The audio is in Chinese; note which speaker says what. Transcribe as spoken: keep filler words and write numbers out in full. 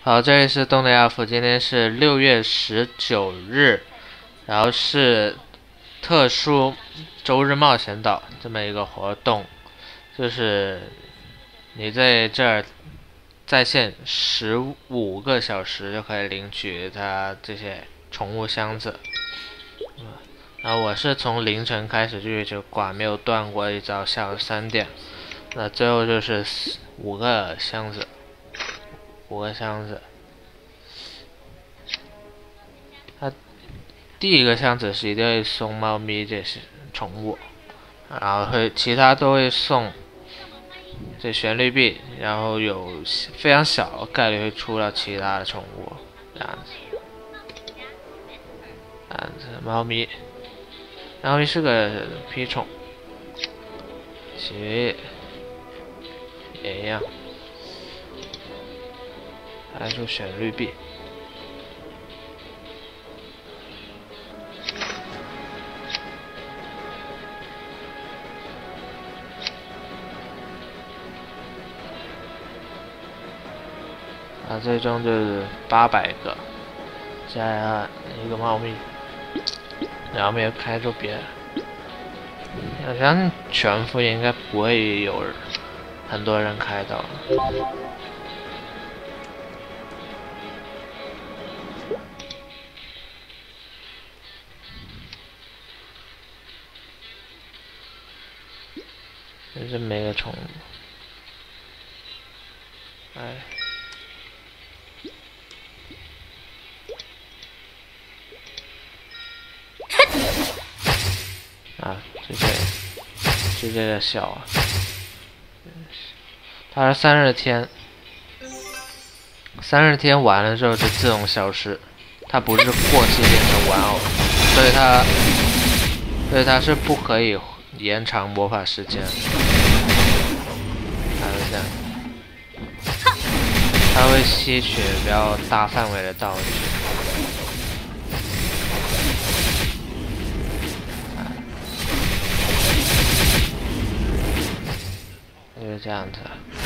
Speaker 1: 好，这里是东德亚夫，今天是六月十九日，然后是特殊周日冒险岛这么一个活动，就是你在这儿在线十五个小时就可以领取它这些宠物箱子。嗯，然后我是从凌晨开始就一直挂，没有断过，一直到下午三点。那最后就是五个箱子，五个箱子。它第一个箱子是一定会送猫咪这些宠物，然后会其他都会送这旋律币，然后有非常小的概率会出到其他的宠物，这样子。这样子，猫咪，猫咪是个屁宠，其也一样，还出旋律币。啊，最终就是八百个，加一个猫咪，然后没有开出别的。好像全服应该不会有很多人开到。这是每个宠物，哎。啊，这些，这些的小啊，它是三十天，三十天完了之后就自动消失，它不是过期变成玩偶，所以它，所以它是不可以延长魔法时间。它是这样，它会吸取比较大范围的道具。就是这样子。